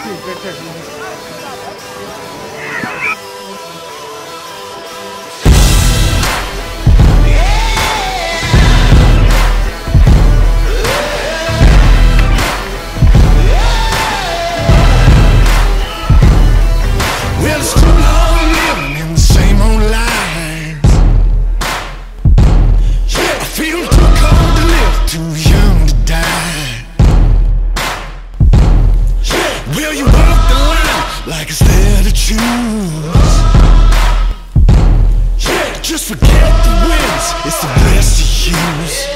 Well, it's too long living in the same old lies. I feel too cold to live, too young to die. Will you walk the line like it's there to choose? Just forget the wins, it's the best to use.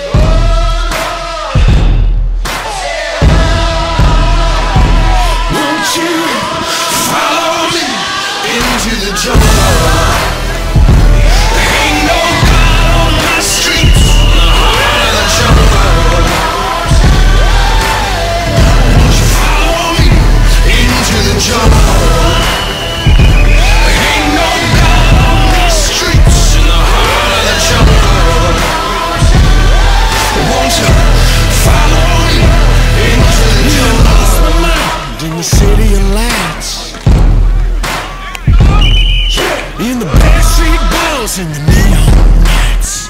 Won't you follow me into the jungle? There ain't no God on my streets, in the heart of the jungle. Won't you follow me into the jungle? There ain't no God on these streets, in the heart of the jungle. Won't you follow me into the jungle? Lost my mind in the city of lights, in the backstreet balls and the neon lights.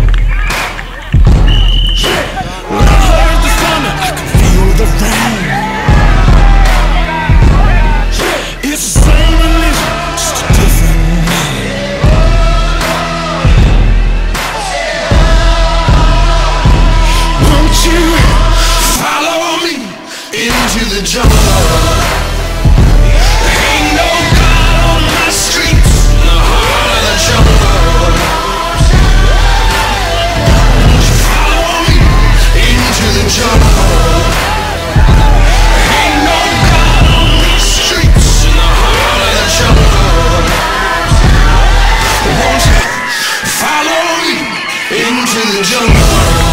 When I heard the thunder, I could feel the rain. It's the same religion, just a different name. Won't you follow me into the jungle? There ain't no God on my streets, in the heart of the jungle. Won't you follow me into the jungle? There ain't no God on these streets, in the heart of the jungle. Won't you follow me into the jungle?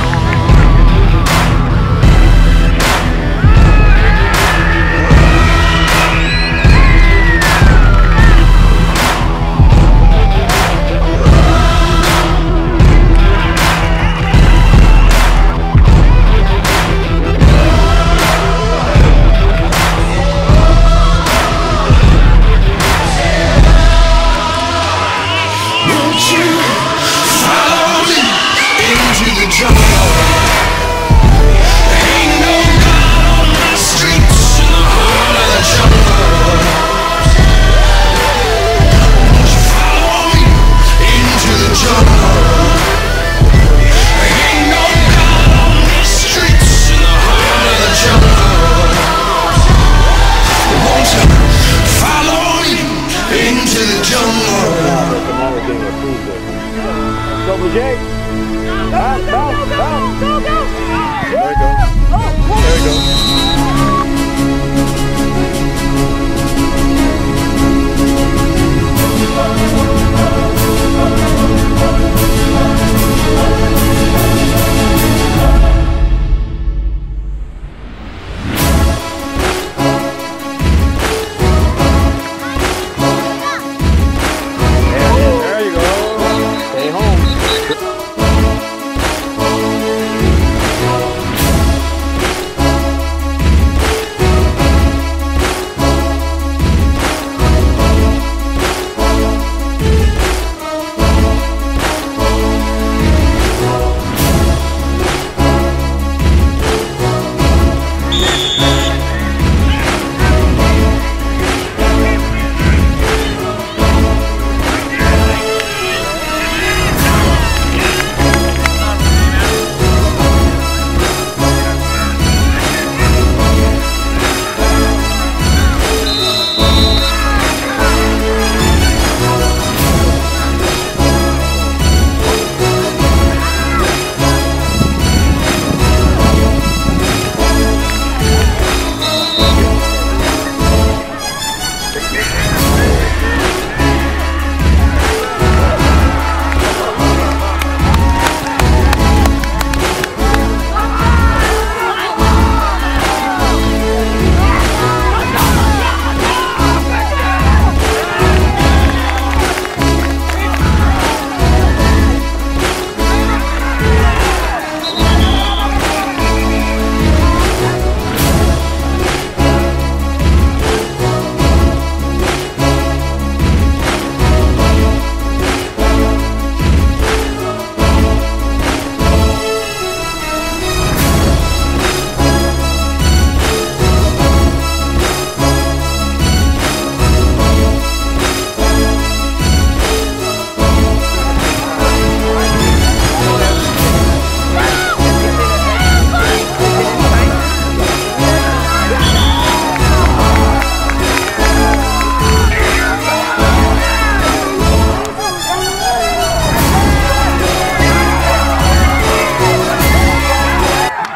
Won't you follow me into the jungle? There ain't no God on my streets, in the heart of the jungle. Won't you follow me into the jungle? There ain't no God on these streets, in the heart of the jungle. Won't you follow me into the jungle? Double J.